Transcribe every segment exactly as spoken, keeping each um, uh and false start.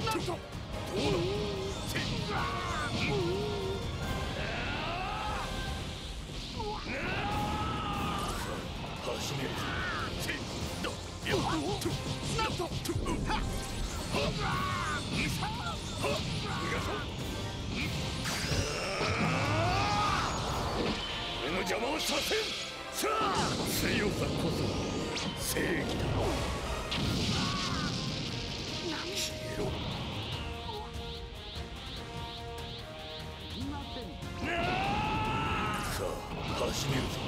始めるぞ。俺の邪魔をさせん。さあ、強さこそ正義だ。消えろ。さあ、始めるぞ。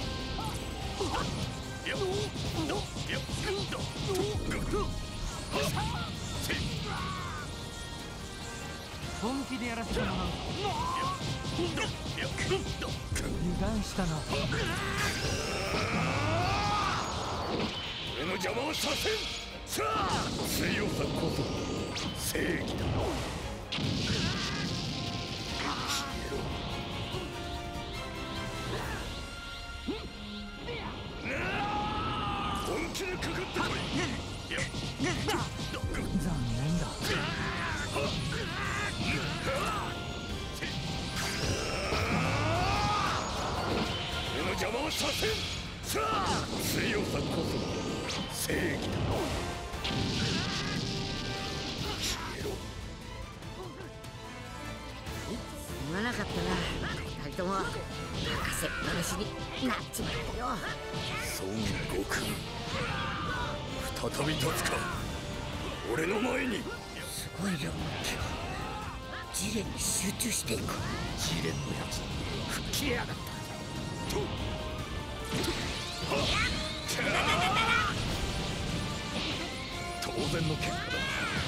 本気でやらせてもらう。油断したな。 俺の邪魔をさせん。さあ、強さこそ正義だ。消えろ。本気でかかってこい。 残念だ。 俺の邪魔をさせん。さあ、強さこそ正義だ。消えろ。 すまなかったな。二人とも任せっぱなしになっちまったよ。 孫悟空、再び立つか。俺の前に。 すごい量の気がジレに集中していく。 ジレンのやつ吹っ切れやがった。当然の結果だ。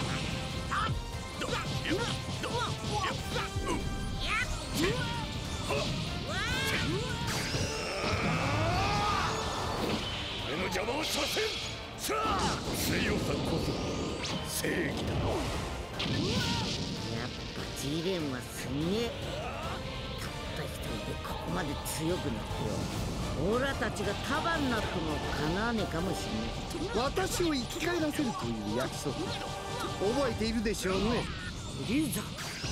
俺の邪魔をさせん。さあ、強さこそ正義だ。 やっぱジレンはすげえ。たった一人でここまで強くなってよ。オラたちが束になってもかなわねえかもしれない。 私を生き返らせるという約束、覚えているでしょうね。 リュウザ、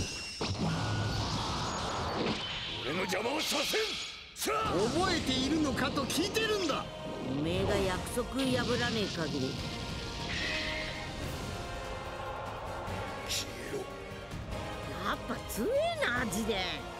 俺の邪魔をさせん。さあ、 覚えているのかと聞いてるんだ。 おめえが約束破らねえ限り。 消えろ。 やっぱ強えなジレン。